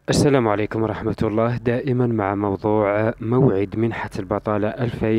السلام عليكم ورحمة الله. دائما مع موضوع موعد منحة البطالة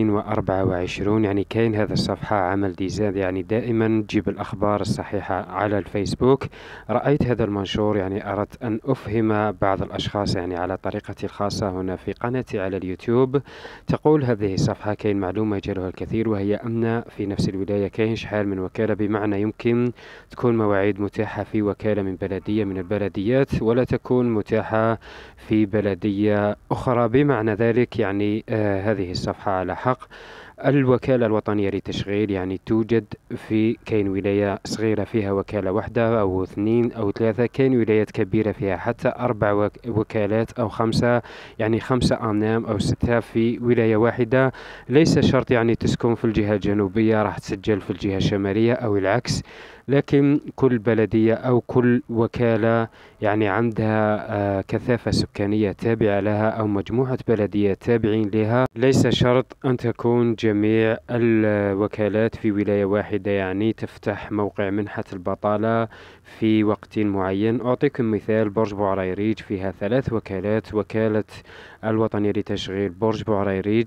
2024. يعني كاين هذا الصفحة عمل ديزاد، يعني دائما تجيب الأخبار الصحيحة على الفيسبوك. رأيت هذا المنشور، يعني أردت أن أفهم بعض الأشخاص يعني على طريقتي الخاصة هنا في قناتي على اليوتيوب. تقول هذه الصفحة كاين معلومة يجهلها الكثير، وهي أن في نفس الولاية كاين شحال من وكالة، بمعنى يمكن تكون مواعيد متاحة في وكالة من بلدية من البلديات ولا تكون متاحة في بلدية أخرى. بمعنى ذلك يعني هذه الصفحة على حق. الوكالة الوطنية للتشغيل يعني توجد في كاين ولاية صغيرة فيها وكالة واحدة أو اثنين أو ثلاثة، كاين ولايات كبيرة فيها حتى أربع وكالات أو خمسة، يعني خمسة أنام أو ستة في ولاية واحدة. ليس شرط يعني تسكن في الجهة الجنوبية راح تسجل في الجهة الشمالية أو العكس، لكن كل بلدية أو كل وكالة يعني عندها كثافة سكانية تابعة لها أو مجموعة بلديات تابعين لها. ليس شرط أن تكون جميع الوكالات في ولاية واحدة يعني تفتح موقع منحة البطالة في وقت معين. أعطيكم مثال: برج بوعريريج فيها 3 وكالات. وكالة الوطنية لتشغيل برج بوعريريج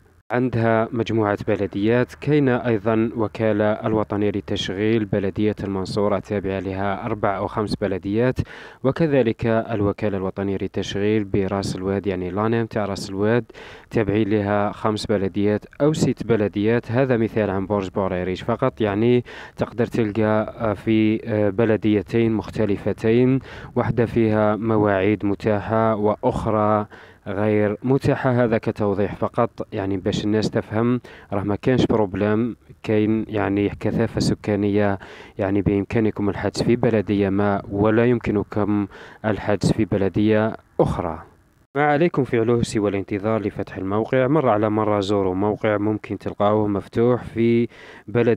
عندها مجموعة بلديات. كاين أيضا وكالة الوطنية لتشغيل بلدية المنصورة تابعة لها 4 أو 5 بلديات، وكذلك الوكالة الوطنية لتشغيل براس الواد يعني لانيم تاع راس الواد تابعين لها 5 بلديات أو 6 بلديات. هذا مثال عن برج بوعريريج فقط، يعني تقدر تلقى في بلديتين مختلفتين، واحدة فيها مواعيد متاحة وأخرى غير متاحة. هذا كتوضيح فقط يعني باش الناس تفهم، راه ما كانش بروبلام. كاين يعني كثافة سكانية، يعني بإمكانكم الحجز في بلدية ما ولا يمكنكم الحجز في بلدية أخرى. ما عليكم فعله سوى الانتظار لفتح الموقع. مرة على مرة زوروا موقع ممكن تلقاوه مفتوح في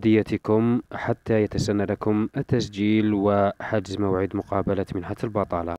بلديتكم حتى يتسنى لكم التسجيل وحجز موعد مقابلة منحة البطالة.